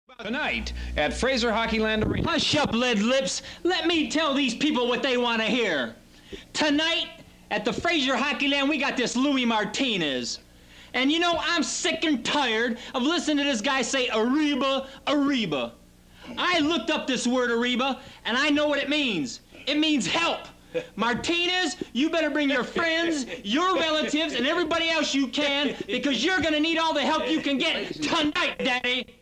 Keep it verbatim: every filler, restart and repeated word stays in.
Tonight at Fraser Hockeyland Arena. Hush up, lead lips. Let me tell these people what they want to hear. Tonight at the Fraser Hockeyland, we got this Luis Martinez. And you know, I'm sick and tired of listening to this guy say Arriba, Arriba. I looked up this word Arriba, and I know what it means. It means help. Martinez, you better bring your friends, your relatives, and everybody else you can, because you're going to need all the help you can get tonight, Daddy.